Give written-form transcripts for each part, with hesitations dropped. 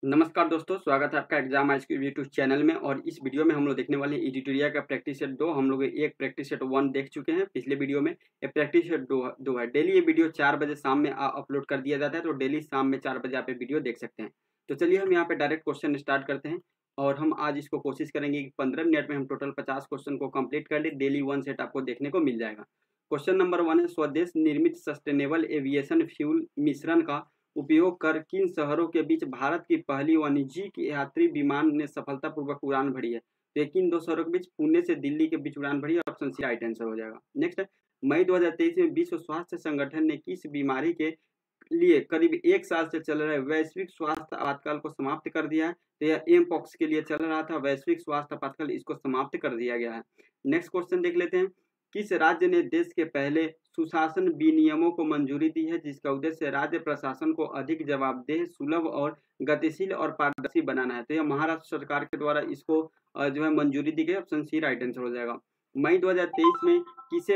नमस्कार दोस्तों, स्वागत है आपका एग्जाम आज के यूट्यूब चैनल में। और इस वीडियो में हम लोग देखने वाले हैं एडिटोरिया का प्रैक्टिस सेट 2। हम लोग एक प्रैक्टिस सेट 1 देख चुके हैं पिछले वीडियो में। ये प्रैक्टिस सेट 2 है। डेली ये वीडियो 4 बजे शाम में अपलोड कर दिया जाता है, तो डेली शाम में 4 बजे आप ये वीडियो देख सकते हैं। तो चलिए हम यहाँ पे डायरेक्ट क्वेश्चन स्टार्ट करते हैं। और हम आज इसको कोशिश करेंगे कि 15 मिनट में हम टोटल 50 क्वेश्चन को कंप्लीट कर ले। डेली 1 सेट आपको देखने को मिल जाएगा। क्वेश्चन नंबर 1 है, स्वदेश निर्मित सस्टेनेबल एविएशन फ्यूल मिश्रण का उपयोग कर किन शहरों के बीच भारत की पहली वाणिज्यिक यात्री विमान ने सफलतापूर्वक उड़ान भरी है? तो ये किन 2 शहरों के बीच? पुणे से दिल्ली के बीच उड़ान भरी है। ऑप्शन सी राइट आंसर हो जाएगा। नेक्स्ट है, मई 2023 में विश्व स्वास्थ्य संगठन ने किस बीमारी के लिए करीब 1 साल से चल रहे वैश्विक स्वास्थ्य आपातकाल को समाप्त कर दिया है? तो यह एमपॉक्स के लिए चल रहा था वैश्विक स्वास्थ्य आपातकाल, इसको समाप्त कर दिया गया है। नेक्स्ट क्वेश्चन देख लेते हैं, किस राज्य ने देश के पहले सुशासन विनियमों को मंजूरी दी है जिसका उद्देश्य राज्य प्रशासन को अधिक जवाबदेह, सुलभ और गतिशील और पारदर्शी बनाना है? तो यह महाराष्ट्र सरकार के द्वारा इसको जो है मंजूरी दी गई। ऑप्शन सी राइट आंसर हो जाएगा। मई 2023 में किसे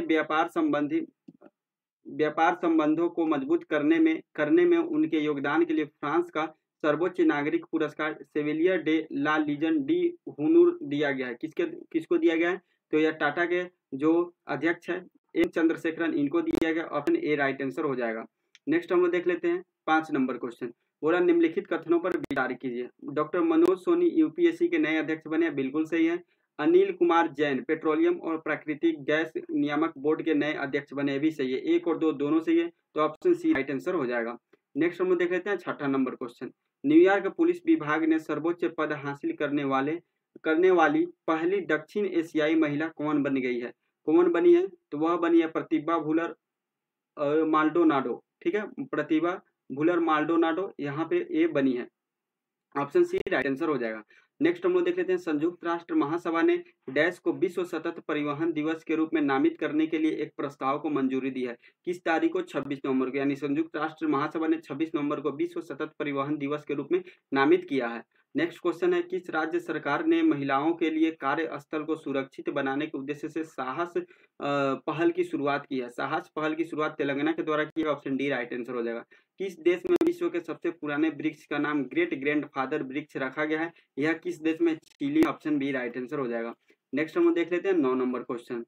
व्यापार संबंधों को मजबूत करने में उनके योगदान के लिए फ्रांस का सर्वोच्च नागरिक पुरस्कार Chevalier de la Legion de Honneur दिया गया है? किसको दिया गया है? तो यह टाटा के जो अध्यक्ष है एम चंद्रशेखरन, इनको दिया गया। ऑप्शन ए राइट आंसर हो जाएगा। नेक्स्ट हम लोग देख लेते हैं 5 नंबर क्वेश्चन। बोला निम्नलिखित कथनों पर विचार कीजिए। डॉक्टर मनोज सोनी यूपीएससी के नए अध्यक्ष बने, बिल्कुल सही है। अनिल कुमार जैन पेट्रोलियम और प्राकृतिक गैस नियामक बोर्ड के नए अध्यक्ष बने, भी सही है। 1 और 2 दोनों सही है, तो ऑप्शन सी राइट आंसर हो जाएगा। नेक्स्ट हम लोग देख लेते हैं 6 नंबर क्वेश्चन। न्यूयॉर्क पुलिस विभाग ने सर्वोच्च पद हासिल करने वाली पहली दक्षिण एशियाई महिला कौन बन गई है? कौन बनी है? तो वह बनी है प्रतिभा भुलर माल्डोनाडो। ठीक है, प्रतिभा भुलर माल्डोनाडो यहाँ पे ए बनी है। ऑप्शन सी राइट आंसर हो जाएगा। नेक्स्ट हम लोग देख लेते हैं, संयुक्त राष्ट्र महासभा ने डैश को विश्व सतत परिवहन दिवस के रूप में नामित करने के लिए एक प्रस्ताव को मंजूरी दी है। किस तारीख को? 26 नवंबर को। यानी संयुक्त राष्ट्र महासभा ने 26 नवंबर को विश्व सतत परिवहन दिवस के रूप में नामित किया है। नेक्स्ट क्वेश्चन है, किस राज्य सरकार ने महिलाओं के लिए कार्यस्थल को सुरक्षित बनाने के उद्देश्य से साहस पहल की शुरुआत की है? साहस पहल की शुरुआत तेलंगाना के द्वारा की है। ऑप्शन डी राइट आंसर हो जाएगा। किस देश में विश्व के सबसे पुराने वृक्ष का नाम ग्रेट ग्रैंडफादर वृक्ष रखा गया है? यह किस देश में? Chile. Option B right answer हो जाएगा। नेक्स्ट हम देख लेते हैं 9 नंबर क्वेश्चन।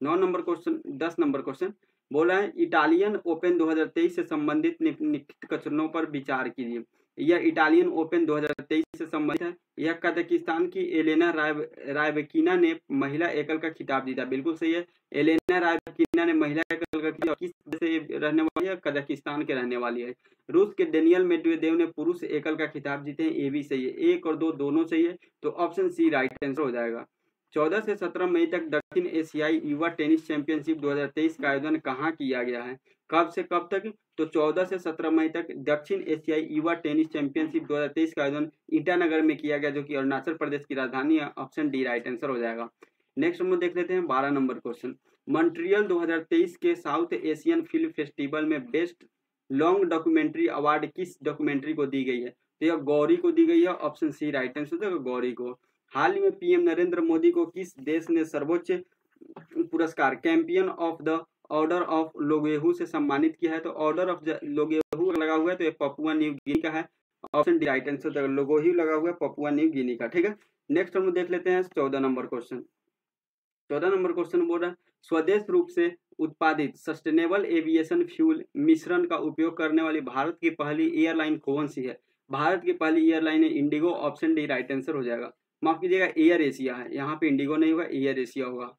10 नंबर क्वेश्चन बोला है, इटालियन ओपन 2023 से संबंधित निम्नलिखित कथनों पर विचार कीजिए। यह इटालियन ओपन 2023 से संबंधित है। यह कजाकिस्तान की एलेना रायबकीना ने महिला एकल का खिताब जीता, बिल्कुल सही है। एलेना रायबकीना ने महिला एकल का खिताब, किस देश से रहने वाली है? कजाकिस्तान के रहने वाली है। रूस के डेनियल मेडवेदेव ने पुरुष एकल का खिताब जीते हैं, ये भी सही है। 1 और 2 दोनों सही है, तो ऑप्शन सी राइट आंसर हो जाएगा। 14 से 17 मई तक दक्षिण एशियाई युवा टेनिस चैंपियनशिप 2023 का आयोजन कहाँ किया गया है? कब से कब तक? तो 14 से 17 मई तक दक्षिण एशियाई युवा टेनिस चैंपियनशिप 2023 का आयोजन ईटानगर में किया गया, जो कि अरुणाचल प्रदेश की राजधानी है। ऑप्शन डी राइट आंसर हो जाएगा। नेक्स्ट हम लोग देख लेते हैं 12 नंबर क्वेश्चन। मॉन्ट्रियल 2023 के साउथ एशियन फिल्म फेस्टिवल में बेस्ट लॉन्ग डॉक्यूमेंट्री अवार्ड किस डॉक्यूमेंट्री को दी गई है? तो यह गौरी को दी गई है। ऑप्शन सी राइट आंसर है, गौरी को। हाल ही में पीएम नरेंद्र मोदी को किस देश ने सर्वोच्च पुरस्कार Champion of the Order of Logohu से सम्मानित किया है? तो ऑर्डर ऑफ लोगेहू लगा हुआ है, तो ये पपुआ न्यू गिनी का है। Option D right answer, Logohu लगा हुआ है पपुआ न्यू गिनी का। ठीक है, नेक्स्ट हम देख लेते हैं 14 नंबर क्वेश्चन। 14 नंबर क्वेश्चन बोल रहा है, स्वदेश रूप से उत्पादित सस्टेनेबल एविएशन फ्यूल मिश्रण का उपयोग करने वाली भारत की पहली एयरलाइन कौन सी है? भारत की पहली एयरलाइन है IndiGo. Option D right answer हो जाएगा। माफ कीजिएगा, एयर एशिया है, यहाँ पे इंडिगो नहीं होगा, एयर एशिया होगा।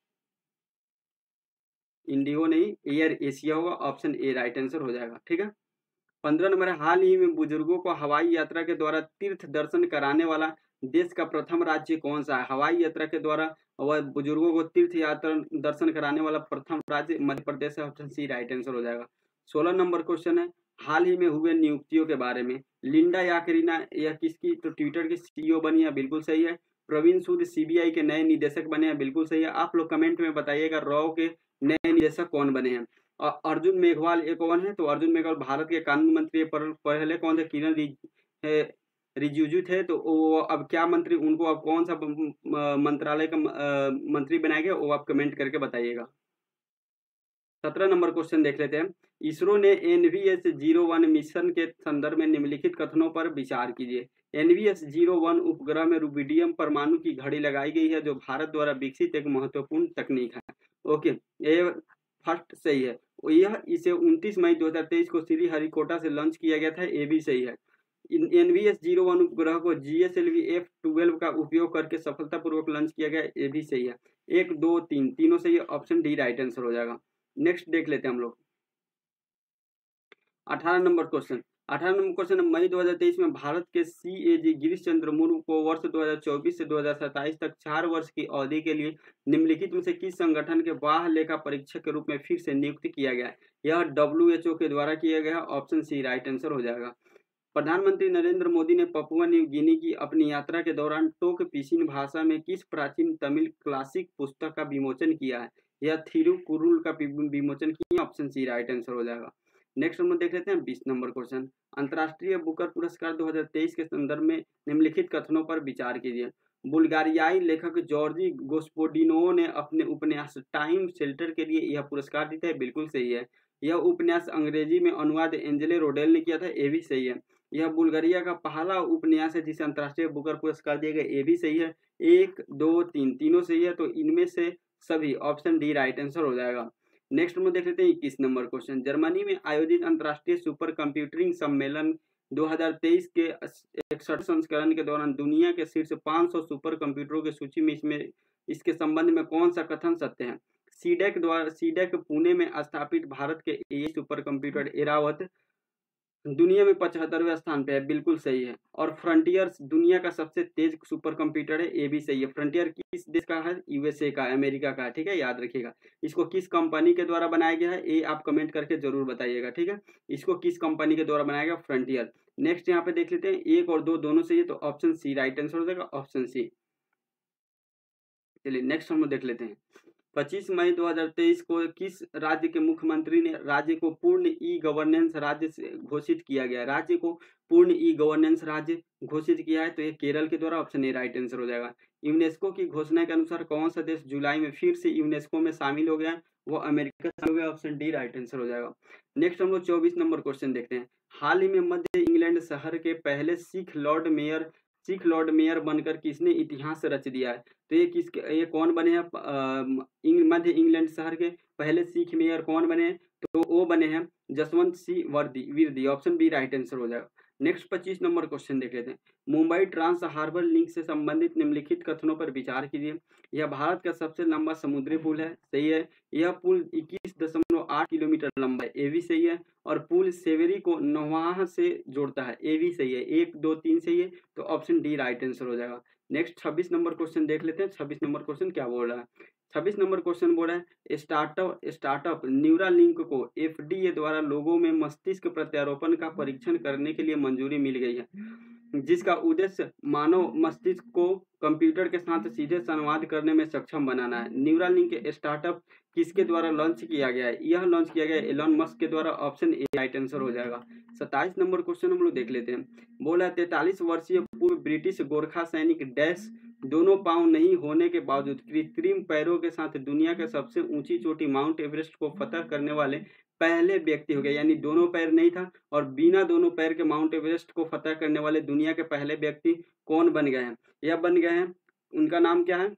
इंडिगो नहीं, एयर एशिया होगा। ऑप्शन ए राइट आंसर हो जाएगा। ठीक है, 15 नंबर है, हाल ही में बुजुर्गों को हवाई यात्रा के द्वारा तीर्थ दर्शन कराने वाला देश का प्रथम राज्य कौन सा है? हवाई यात्रा के द्वारा वह बुजुर्गों को तीर्थ यात्रा दर्शन कराने वाला प्रथम राज्य मध्य प्रदेश है। ऑप्शन सी राइट आंसर हो जाएगा। 16 नंबर क्वेश्चन है, हाल ही में हुए नियुक्तियों के बारे में। लिंडा याकरीना यह किसकी? तो ट्विटर की सीईओ बनी है, बिल्कुल सही है। प्रवीण सूद सीबीआई के नए निदेशक बने हैं, बिल्कुल सही है। आप लोग कमेंट में बताइएगा रॉ के नए निदेशक कौन बने हैं। अर्जुन मेघवाल एक कौन है? तो अर्जुन मेघवाल भारत के कानून मंत्री पहले कौन थे? किरण रिजिजू थे। तो वो अब क्या मंत्री, उनको अब कौन सा मंत्रालय का मंत्री बनाया गया, वो आप कमेंट करके बताइएगा। 17 नंबर क्वेश्चन देख लेते हैं। इसरो ने NVS-01 मिशन के संदर्भ में निम्नलिखित कथनों पर विचार कीजिए। NVS-01 उपग्रह में रुबिडियम परमाणु की घड़ी लगाई गई है, जो भारत द्वारा विकसित एक महत्वपूर्ण तकनीक है। ओके, ये फर्स्ट सही है। यह इसे 29 मई 2023 को श्रीहरिकोटा से लॉन्च किया गया था, ये भी सही है। NVS-01 उपग्रह को GSLV F12 का उपयोग करके सफलतापूर्वक लॉन्च किया गया, ये भी सही है। 1, 2, 3 तीनों सही है, ऑप्शन डी राइट आंसर हो जाएगा। नेक्स्ट देख लेते हैं हम लोग 18 नंबर क्वेश्चन। 18 नंबर क्वेश्चन, मई 2023 में भारत के CAG गिरीश चंद्र मुर्मू को वर्ष 2024 से 2027 तक 4 वर्ष की अवधि के लिए निम्नलिखित में से किस संगठन के बाह्य लेखा परीक्षक के रूप में फिर से नियुक्त किया गया है? यह WHO के द्वारा किया गया, ऑप्शन सी राइट आंसर हो जाएगा। प्रधानमंत्री नरेंद्र मोदी ने पपुआ न्यू गिनी की अपनी यात्रा के दौरान टोक पिसिन भाषा में किस प्राचीन तमिल क्लासिक पुस्तक का विमोचन किया है? यह थिरुकुरुल का विमोचन किया, ऑप्शन सी राइट आंसर हो जाएगा। नेक्स्ट हम देख लेते हैं 20 नंबर क्वेश्चन। अंतर्राष्ट्रीय बुकर पुरस्कार 2023 के संदर्भ में निम्नलिखित कथनों पर विचार कीजिए। बुल्गारियाई लेखक जॉर्जी गोस्पोडिनो ने अपने उपन्यास टाइम शेल्टर के लिए यह पुरस्कार जीता है, बिल्कुल सही है। यह उपन्यास अंग्रेजी में अनुवाद एंजेले रोडेल ने किया था, ये भी सही है। यह बुल्गारिया का पहला उपन्यास है जिसे अंतर्राष्ट्रीय बुकर पुरस्कार दिया गया, ये भी सही है। 1, 2, 3 तीनों सही है, तो इनमें से सभी ऑप्शन डी राइट आंसर हो जाएगा। नेक्स्ट में देख लेते हैं 21 नंबर क्वेश्चन। जर्मनी में आयोजित अंतर्राष्ट्रीय सुपर कंप्यूटिंग सम्मेलन 2023 के 61 संस्करण के दौरान दुनिया के शीर्ष 500 सुपर कंप्यूटरों की सूची में इसके संबंध में कौन सा कथन सत्य है? सीडेक पुणे में स्थापित भारत के ये सुपर कंप्यूटर एरावत दुनिया में 75वें स्थान पे है, बिल्कुल सही है। और फ्रंटियर दुनिया का सबसे तेज सुपर कंप्यूटर है, ये भी सही है। फ्रंटियर किस देश का है? USA का, अमेरिका का है, ठीक है, याद रखिएगा। इसको किस कंपनी के द्वारा बनाया गया है, ये आप कमेंट करके जरूर बताइएगा, ठीक है। इसको किस कंपनी के द्वारा बनाया गया? फ्रंटियर। नेक्स्ट यहाँ पे देख लेते हैं 1 और 2 दोनों सही है, तो ऑप्शन सी राइट आंसर हो जाएगा, ऑप्शन सी। चलिए नेक्स्ट हम देख लेते हैं 25 मई 2023 को किस राज्य के मुख्यमंत्री ने राज्य को पूर्ण ई गवर्नेंस राज्य से घोषित किया गया? राज्य को पूर्ण ई गवर्नेंस राज्य घोषित किया है, तो ये केरल के द्वारा, ऑप्शन ए राइट आंसर हो जाएगा। यूनेस्को की घोषणा के अनुसार कौन सा देश जुलाई में फिर से यूनेस्को में शामिल हो गया? वो अमेरिका हो गया, ऑप्शन डी राइट आंसर हो जाएगा। नेक्स्ट हम लोग 24 नंबर क्वेश्चन देखते हैं। हाल ही में मध्य इंग्लैंड शहर के पहले सिख लॉर्ड मेयर बनकर किसने इतिहास रच दिया है? तो ये कौन बने हैं? मध्य इंग्लैंड शहर के पहले सिख मेयर कौन बने हैं? तो वो बने हैं Jaswant Singh Virdi, option B right answer हो जाएगा। नेक्स्ट 25 नंबर क्वेश्चन देख लेते हैं। मुंबई ट्रांस हार्बर लिंक से संबंधित निम्नलिखित कथनों पर विचार कीजिए। यह भारत का सबसे लंबा समुद्री पुल है, सही है। यह पुल 21.8 किलोमीटर लंबा है, ये भी सही है। और पुल सेवेरी को नौवाह से जोड़ता है, ये भी सही है। 1, 2, 3 सही है, तो ऑप्शन डी राइट आंसर हो जाएगा। नेक्स्ट 26 नंबर क्वेश्चन देख लेते हैं। 26 नंबर क्वेश्चन क्या बोल रहा है? 26 नंबर क्वेश्चन बोल रहा है स्टार्टअप न्यूरालिंक को FDA द्वारा लोगों में मस्तिष्क प्रत्यारोपण का परीक्षण करने के लिए मंजूरी मिल गई है, जिसका उद्देश्य मानव मस्तिष्क को कंप्यूटर के साथ सीधे संवाद करने में सक्षम बनाना है। न्यूरालिंक स्टार्टअप किसके द्वारा लॉन्च किया गया है? यह लॉन्च किया गया है एलन मस्क के द्वारा, ऑप्शन ए राइट आंसर हो जाएगा। 27 नंबर क्वेश्चन हम लोग देख लेते हैं। बोला 43 वर्षीय पूर्व ब्रिटिश गोरखा सैनिक डैश दोनों पांव नहीं होने के बावजूद कृत्रिम पैरों के साथ दुनिया के सबसे ऊंची चोटी माउंट एवरेस्ट को फतह करने वाले पहले व्यक्ति हो गए। यानी दोनों पैर नहीं था और बिना दोनों पैर के माउंट एवरेस्ट को फतह करने वाले दुनिया के पहले व्यक्ति कौन बन गए हैं? यह बन गए हैं, उनका नाम क्या है?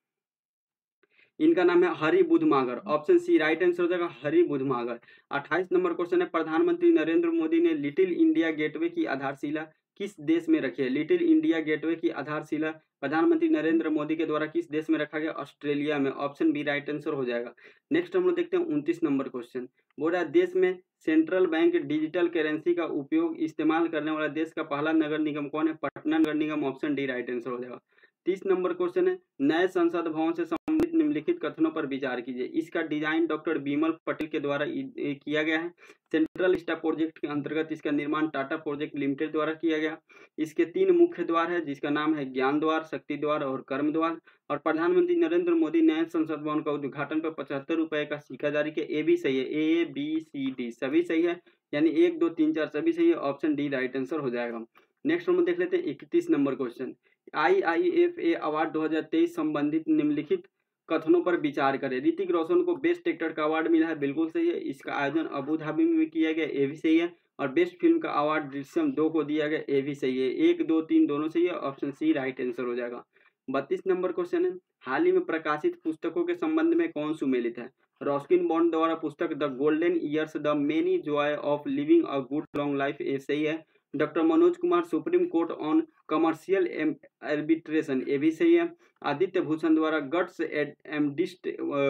इनका नाम है Hari Budhamagar, option C right answer हो जाएगा, हरि बुधमागर। 28 नंबर क्वेश्चन है। प्रधानमंत्री नरेंद्र मोदी ने लिटिल इंडिया गेटवे की आधारशिला किस देश में रखी है? लिटिल इंडिया गेटवे की आधारशिला प्रधानमंत्री नरेंद्र मोदी के द्वारा किस देश में रखा गया? ऑस्ट्रेलिया में, ऑप्शन बी राइट आंसर हो जाएगा। नेक्स्ट हम लोग देखते हैं 29 नंबर क्वेश्चन। बोल रहा है देश में सेंट्रल बैंक डिजिटल करेंसी का उपयोग इस्तेमाल करने वाला देश का पहला नगर निगम कौन है? पटना नगर निगम, ऑप्शन डी राइट आंसर हो जाएगा। 30 नंबर क्वेश्चन है। नए संसद भवन से संबंधित निम्नलिखित कथनों पर विचार कीजिए। इसका डिजाइन डॉक्टर बिमल पटेल के द्वारा किया गया है। सेंट्रल स्टाफ प्रोजेक्ट के अंतर्गत इसका निर्माण टाटा प्रोजेक्ट लिमिटेड द्वारा किया गया। इसके 3 मुख्य द्वार है, जिसका नाम है ज्ञान द्वार, शक्ति द्वार और कर्म द्वार। और प्रधानमंत्री नरेंद्र मोदी नए संसद भवन का उद्घाटन पर 75 रुपए का सिक्का जारी किया। ए भी सही है, A, B, C, D सभी सही है, यानी 1, 2, 3, 4 सभी सही है, ऑप्शन डी राइट आंसर हो जाएगा। नेक्स्ट हम देख लेते हैं 31 नंबर क्वेश्चन। IIFA अवार्ड 2023 संबंधित निम्नलिखित कथनों पर विचार करें। ऋतिक रोशन को बेस्ट एक्टर का अवार्ड मिला है, बिल्कुल सही है। इसका आयोजन अबू धाबी में किया गया, ये भी सही है। और बेस्ट फिल्म का अवार्ड दृश्यम 2 को दिया गया, ये भी सही है। 1, 2, 3 दोनों सही है, ऑप्शन सी राइट आंसर हो जाएगा। 32 नंबर क्वेश्चन है, हाल ही में प्रकाशित पुस्तकों के संबंध में कौन सुमेलित है? रॉस्किन बॉन्ड द्वारा पुस्तक the golden years the many joy of living a good long life, ये सही है। Doctor Manoj Kumar Supreme Court on commercial arbitration, ये भी सही है। आदित्य भूषण द्वारा guts amidst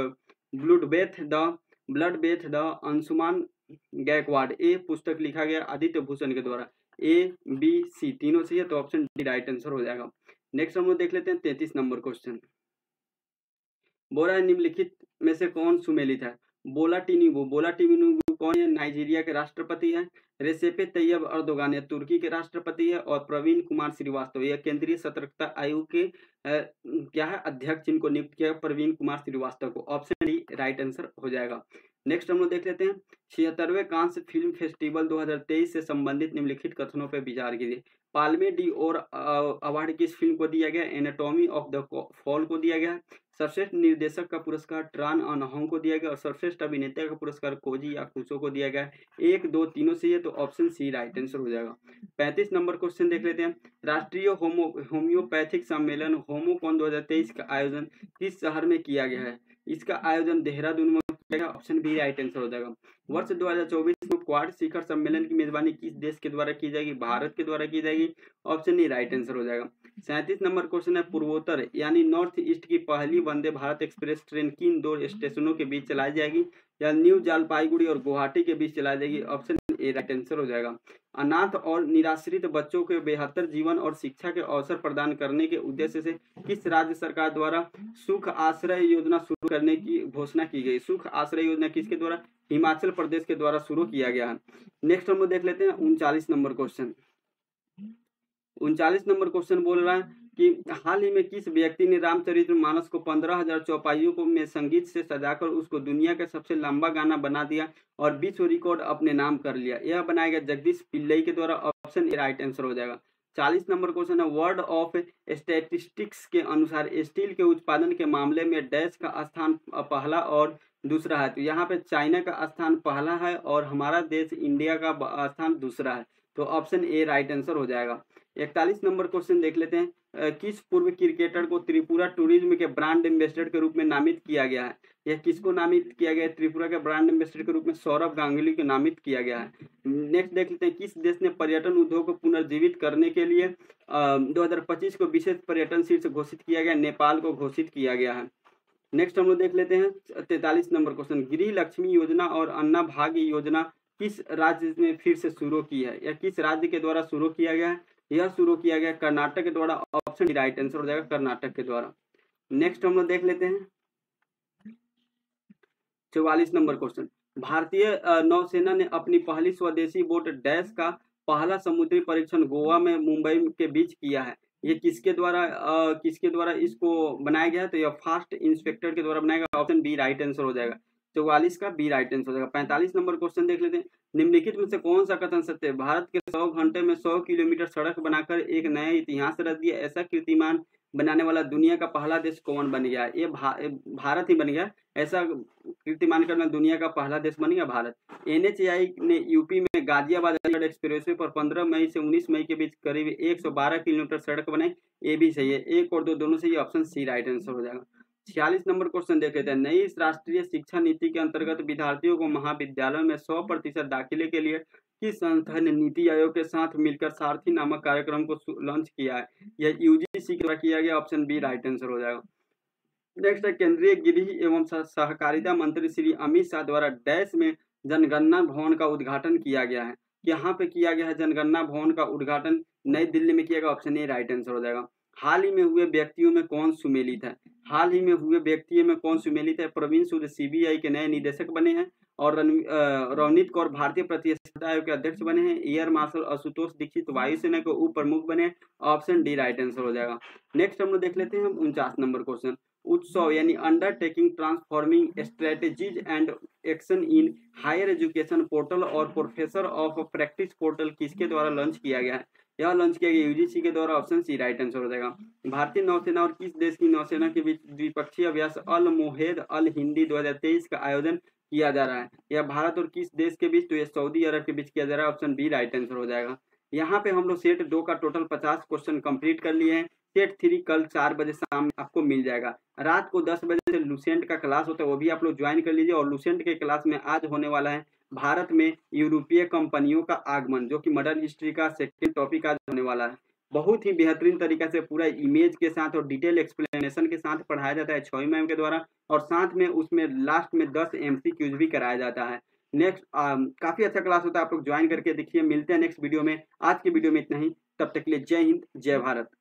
blood bath the Anshuman Gaekwad, ये पुस्तक लिखा गया आदित्य भूषण के द्वारा। ए बी सी तीनों सही है, तो ऑप्शन डी राइट आंसर हो जाएगा। नेक्स्ट हम लोग देख लेते हैं 33 नंबर क्वेश्चन। बोरा निम्नलिखित में से कौन सुमेलित है? बोला टिनुबू कौन है? नाइजीरिया के राष्ट्रपति है। रेसेपे तैयब अर्दोगान यह तुर्की के राष्ट्रपति है। और प्रवीण कुमार श्रीवास्तव यह केंद्रीय सतर्कता आयोग के क्या है अध्यक्ष, जिनको नियुक्त किया प्रवीण कुमार श्रीवास्तव को। ऑप्शन डी राइट आंसर हो जाएगा। नेक्स्ट हम लोग देख लेते हैं 76वें कांस्य फिल्म फेस्टिवल 2023 से संबंधित निम्नलिखित कथनों पर विचार कीजिए। पाल्मे डी और अवार्ड किस फिल्म को दिया गया? एनाटॉमी ऑफ द फॉल को दिया गया। सर्वश्रेष्ठ निर्देशक का पुरस्कार ट्रान अनहोंग को दिया गया। और सर्वश्रेष्ठ अभिनेता का पुरस्कार koji याकुसो को दिया गया। 1, 2 तीनों सही है, तो ऑप्शन सी राइट आंसर हो जाएगा। 35 नंबर क्वेश्चन देख लेते हैं। राष्ट्रीय होम्योपैथिक सम्मेलन होमोकॉन 2023 का आयोजन किस शहर में किया गया है? इसका आयोजन देहरादून में किया गया, ऑप्शन बी राइट आंसर हो जाएगा। वर्ष 2024 में क्वाड शिखर सम्मेलन की मेजबानी किस देश के द्वारा की जाएगी? भारत के द्वारा की जाएगी, ऑप्शन डी राइट आंसर हो जाएगा। 37 नंबर क्वेश्चन है, पूर्वोत्तर यानी नॉर्थ ईस्ट की पहली वंदे भारत एक्सप्रेस ट्रेन किन 2 स्टेशनों के बीच चलाई जाएगी? या न्यू जलपाईगुड़ी और गुवाहाटी के बीच चलाई जाएगी, ऑप्शन ए राइट आंसर हो जाएगा। अनाथ और निराश्रित बच्चों के बेहतर जीवन और शिक्षा के अवसर प्रदान करने के उद्देश्य से किस राज्य सरकार द्वारा सुख आश्रय योजना शुरू करने की घोषणा की गई? सुख आश्रय योजना किसके द्वारा? हिमाचल प्रदेश के द्वारा शुरू किया गया है। नेक्स्ट हम लोग देख लेते हैं 39 नंबर क्वेश्चन। 39 नंबर क्वेश्चन बोल रहा है कि हाल ही में किस व्यक्ति ने रामचरितमानस को 15,000 चौपाइयों को में संगीत से सजाकर उसको दुनिया का सबसे लंबा गाना बना दिया और विश्व रिकॉर्ड अपने नाम कर लिया? यह बनाया गया जगदीश पिल्लई के द्वारा, ऑप्शन ए राइट आंसर हो जाएगा। 40 नंबर क्वेश्चन है, वर्ल्ड ऑफ स्टैटिस्टिक्स के अनुसार स्टील के उत्पादन के मामले में डैश का स्थान पहला और दूसरा है। तो यहाँ पे चाइना का स्थान पहला है और हमारा देश इंडिया का स्थान दूसरा है, तो ऑप्शन ए राइट आंसर हो जाएगा। 41 नंबर क्वेश्चन देख लेते हैं। किस पूर्व क्रिकेटर को त्रिपुरा टूरिज्म के ब्रांड एम्बेसडर के रूप में नामित किया गया है? यह किसको नामित किया गया है त्रिपुरा के ब्रांड एम्बेसडर के रूप में? सौरभ गांगुली को नामित किया गया है। नेक्स्ट देख लेते हैं, किस देश ने पर्यटन उद्योग को पुनर्जीवित करने के लिए 2025 को विशेष पर्यटन शीर्ष घोषित किया गया? नेपाल को घोषित किया गया है। नेक्स्ट हम लोग देख लेते हैं 43 नंबर क्वेश्चन, गृह लक्ष्मी योजना और अन्ना भाग्य योजना किस राज्य ने फिर से शुरू की है? या किस राज्य के द्वारा शुरू किया गया है? यह शुरू किया गया कर्नाटक के द्वारा, ऑप्शन राइट आंसर हो जाएगा कर्नाटक के द्वारा। नेक्स्ट हम लोग देख लेते हैं 44 नंबर क्वेश्चन, भारतीय नौसेना ने अपनी पहली स्वदेशी बोट डैश का पहला समुद्री परीक्षण गोवा में मुंबई के बीच किया है। ये किसके द्वारा इसको बनाया गया है? तो यह फास्ट इंस्पेक्टर के द्वारा बनाया गया, ऑप्शन बी राइट आंसर हो जाएगा। 44 का बी राइट आंसर हो जाएगा। 45 नंबर क्वेश्चन देख लेते हैं, निम्नलिखित में से कौन सा कथन सत्य है? भारत के 100 घंटे में 100 किलोमीटर सड़क बनाकर एक नया इतिहास रच दिया, ऐसा कीर्तिमान बनाने वाला दुनिया का पहला देश कौन बन गया? ये भारत ही बन गया। ऐसा कीर्तिमान करने दुनिया का पहला देश बन गया भारत। NHAI ने यूपी में गाजियाबाद अलीगढ़ एक्सप्रेसवे पर 15 मई से 19 मई के बीच करीब 112 किलोमीटर सड़क बनाई, ये भी सही है। 1 और 2 दोनों सही, ऑप्शन सी राइट आंसर हो जाएगा। 46 नंबर क्वेश्चन देख लेते हैं, नई राष्ट्रीय शिक्षा नीति के अंतर्गत विद्यार्थियों को महाविद्यालयों में 100% दाखिले के लिए किस संस्था ने नीति आयोग के साथ मिलकर सारथी नामक कार्यक्रम को लॉन्च किया है? यह UGC के द्वारा किया गया, ऑप्शन बी राइट आंसर हो जाएगा। नेक्स्ट है, केंद्रीय गृह एवं सहकारिता मंत्री श्री अमित शाह द्वारा डैश में जनगणना भवन का उद्घाटन किया गया है। यहाँ पे किया गया है जनगणना भवन का उद्घाटन नई दिल्ली में किया गया, ऑप्शन ए राइट आंसर हो जाएगा। हाल ही में हुए व्यक्तियों में कौन सुमेलित है? हाल ही में हुए व्यक्तियों में कौन सुमेलित है? प्रवीण सूद CBI के नए निदेशक बने हैं और रवनीत कौर भारतीय प्रतिष्ठा आयोग के अध्यक्ष बने हैं। एयर मार्शल आशुतोष दीक्षित वायुसेना के उप प्रमुख बने, ऑप्शन डी राइट आंसर हो जाएगा। नेक्स्ट हम लोग देख लेते हैं 49 नंबर क्वेश्चन, उत्सव यानी undertaking transforming strategies and action in higher education portal और प्रोफेसर ऑफ प्रैक्टिस पोर्टल किसके द्वारा लॉन्च किया गया है? यह लॉन्च किया गया यूजीसी के द्वारा। ऑप्शन सी राइट आंसर हो जाएगा। भारतीय नौसेना और किस देश की नौसेना के बीच द्विपक्षीय अभ्यास अल मोहेद अल हिंदी 2023 का आयोजन किया जा रहा है? यह भारत और किस देश के बीच? तो यह सऊदी अरब के बीच किया जा रहा है। ऑप्शन बी राइट आंसर हो जाएगा। यहाँ पे हम लोग सेट 2 का टोटल 50 क्वेश्चन कंप्लीट कर लिए हैं। सेट 3 कल 4 बजे शाम आपको मिल जाएगा। रात को 10 बजे से लुसेंट का क्लास होता है, वो भी आप लोग ज्वाइन कर लीजिए। और लुसेंट के क्लास में आज होने वाला है भारत में यूरोपीय कंपनियों का आगमन, जो कि मॉडर्न हिस्ट्री का सेकंड टॉपिक आज होने वाला है। बहुत ही बेहतरीन तरीके से पूरा इमेज के साथ और डिटेल एक्सप्लेनेशन के साथ पढ़ाया जाता है छवि मैम के द्वारा। और साथ में उसमें लास्ट में 10 MCQs भी कराया जाता है। नेक्स्ट काफी अच्छा क्लास होता है, आप लोग ज्वाइन करके देखिए। मिलते हैं नेक्स्ट वीडियो में। आज की वीडियो में इतना ही, तब तक के लिए जय हिंद जय भारत।